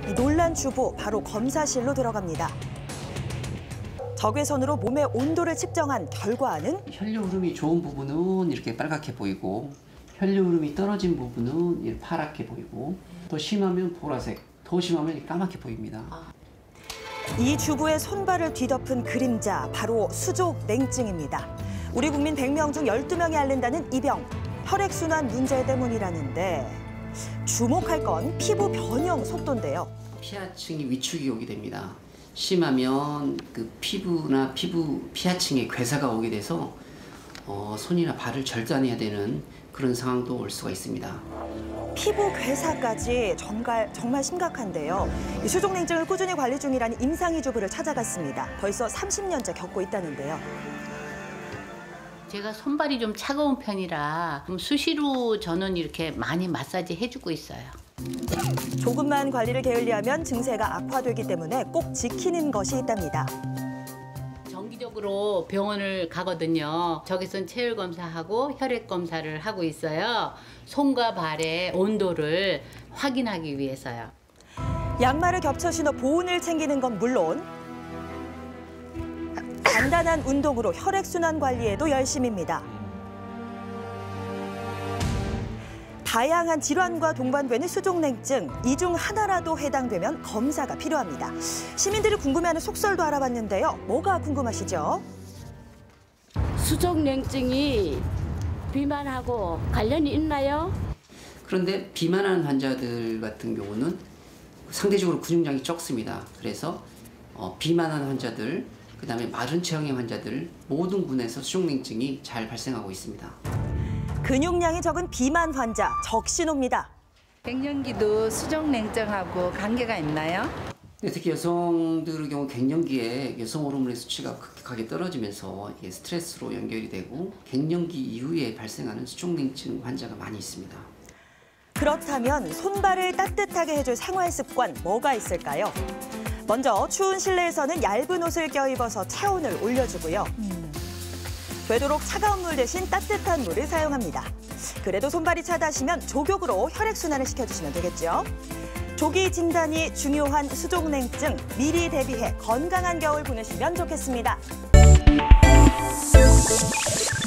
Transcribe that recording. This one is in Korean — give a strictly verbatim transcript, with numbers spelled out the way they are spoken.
이 놀란 주부 바로 검사실로 들어갑니다. 적외선으로 몸의 온도를 측정한 결과는 혈류 흐름이 좋은 부분은 이렇게 빨갛게 보이고 혈류 흐름이 떨어진 부분은 이렇게 파랗게 보이고 더 심하면 보라색, 더 심하면 까맣게 보입니다. 이 주부의 손발을 뒤덮은 그림자, 바로 수족냉증입니다. 우리 국민 백 명 중 열두 명이 앓는다는 이 병, 혈액순환 문제 때문이라는데 주목할 건 피부 변형 속도인데요. 피하층이 위축이 오게 됩니다. 심하면 그 피부나 피부 피하층에 괴사가 오게 돼서 어, 손이나 발을 절단해야 되는 그런 상황도 올 수가 있습니다. 피부 괴사까지 정말, 정말 심각한데요. 이 수족냉증을 꾸준히 관리 중이라는 임상희 주부를 찾아갔습니다. 벌써 삼십 년째 겪고 있다는데요. 제가 손발이 좀 차가운 편이라 좀 수시로 저는 이렇게 많이 마사지 해주고 있어요. 조금만 관리를 게을리하면 증세가 악화되기 때문에 꼭 지키는 것이 있답니다. 정기적으로 병원을 가거든요. 적외선 체열 검사하고 혈액 검사를 하고 있어요. 손과 발의 온도를 확인하기 위해서요. 양말을 겹쳐 신어 보온을 챙기는 건 물론 간단한 운동으로 혈액순환 관리에도 열심입니다. 다양한 질환과 동반되는 수족냉증, 이 중 하나라도 해당되면 검사가 필요합니다. 시민들이 궁금해하는 속설도 알아봤는데요. 뭐가 궁금하시죠? 수족냉증이 비만하고 관련이 있나요? 그런데 비만한 환자들 같은 경우는 상대적으로 근육량이 적습니다. 그래서 어, 비만한 환자들, 그다음에 마른 체형의 환자들 모든 군에서 수족냉증이 잘 발생하고 있습니다. 근육량이 적은 비만 환자, 적신호입니다. 갱년기도 수족냉증하고 관계가 있나요? 네, 특히 여성들의 경우 갱년기에 여성 호르몬의 수치가 급격하게 떨어지면서 이게 스트레스로 연결이 되고 갱년기 이후에 발생하는 수족냉증 환자가 많이 있습니다. 그렇다면 손발을 따뜻하게 해줄 생활 습관 뭐가 있을까요? 먼저 추운 실내에서는 얇은 옷을 껴입어서 체온을 올려주고요. 되도록 차가운 물 대신 따뜻한 물을 사용합니다. 그래도 손발이 차다시면 족욕으로 혈액순환을 시켜주시면 되겠죠. 조기 진단이 중요한 수족냉증, 미리 대비해 건강한 겨울 보내시면 좋겠습니다.